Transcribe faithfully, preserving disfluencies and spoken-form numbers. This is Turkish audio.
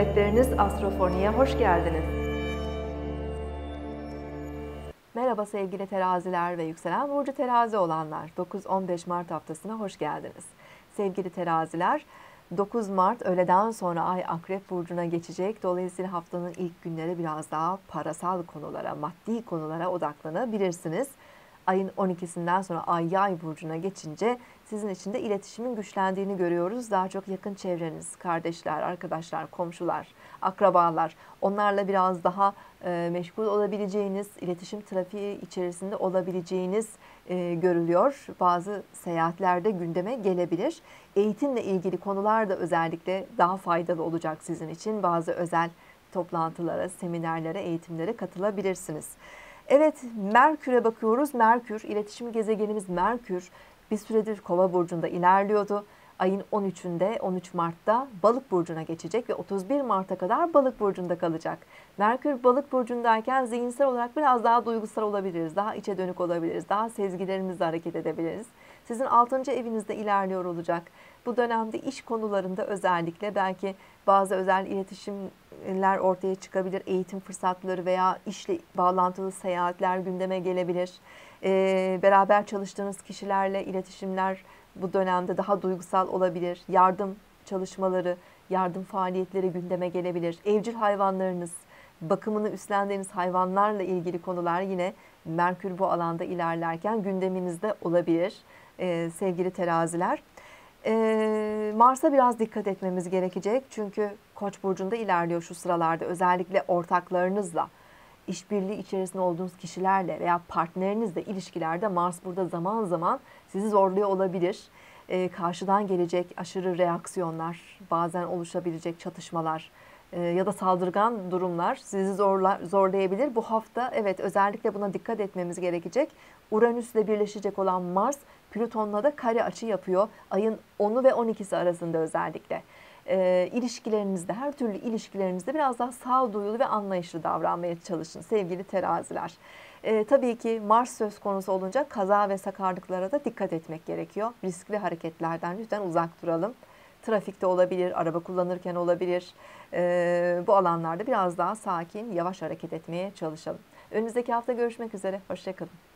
Rehberiniz Astrofoni'ye hoş geldiniz. Merhaba sevgili teraziler ve yükselen burcu terazi olanlar. dokuz on beş Mart haftasına hoş geldiniz. Sevgili teraziler, dokuz Mart öğleden sonra Ay Akrep burcuna geçecek. Dolayısıyla haftanın ilk günleri biraz daha parasal konulara, maddi konulara odaklanabilirsiniz. Ayın on ikisinden sonra Ay Yay burcuna geçince sizin için de iletişimin güçlendiğini görüyoruz. Daha çok yakın çevreniz, kardeşler, arkadaşlar, komşular, akrabalar, onlarla biraz daha e, meşgul olabileceğiniz, iletişim trafiği içerisinde olabileceğiniz e, görülüyor. Bazı seyahatlerde gündeme gelebilir. Eğitimle ilgili konular da özellikle daha faydalı olacak sizin için. Bazı özel toplantılara, seminerlere, eğitimlere katılabilirsiniz. Evet, Merkür'e bakıyoruz. Merkür, iletişim gezegenimiz Merkür bir süredir Kova burcunda ilerliyordu. Ayın on üçünde, on üç Mart'ta Balık burcuna geçecek ve otuz bir Mart'a kadar Balık burcunda kalacak. Merkür Balık burcundayken zihinsel olarak biraz daha duygusal olabiliriz, daha içe dönük olabiliriz, daha sezgilerimizle hareket edebiliriz. Sizin altıncı evinizde ilerliyor olacak. Bu dönemde iş konularında özellikle belki bazı özel iletişimler ortaya çıkabilir, eğitim fırsatları veya işle bağlantılı seyahatler gündeme gelebilir. Ee, beraber çalıştığınız kişilerle iletişimler bu dönemde daha duygusal olabilir. Yardım çalışmaları, yardım faaliyetleri gündeme gelebilir. Evcil hayvanlarınız, bakımını üstlendiğiniz hayvanlarla ilgili konular yine Merkür bu alanda ilerlerken gündeminizde olabilir ee, sevgili teraziler. Ee, Mars'a biraz dikkat etmemiz gerekecek. Çünkü Koç burcunda ilerliyor şu sıralarda. Özellikle ortaklarınızla, işbirliği içerisinde olduğunuz kişilerle veya partnerinizle ilişkilerde Mars burada zaman zaman sizi zorluyor olabilir. Ee, karşıdan gelecek aşırı reaksiyonlar, bazen oluşabilecek çatışmalar e, ya da saldırgan durumlar sizi zorla, zorlayabilir. Bu hafta evet özellikle buna dikkat etmemiz gerekecek. Uranüs'le birleşecek olan Mars, Plüton'la da kare açı yapıyor. Ayın onu ve on ikisi arasında özellikle. E, ilişkilerinizde, her türlü ilişkilerinizde biraz daha sağduyulu ve anlayışlı davranmaya çalışın sevgili teraziler. E, tabii ki Mars söz konusu olunca kaza ve sakarlıklara da dikkat etmek gerekiyor. Riskli hareketlerden lütfen uzak duralım. Trafikte olabilir, araba kullanırken olabilir. E, bu alanlarda biraz daha sakin, yavaş hareket etmeye çalışalım. Önümüzdeki hafta görüşmek üzere. Hoşça kalın.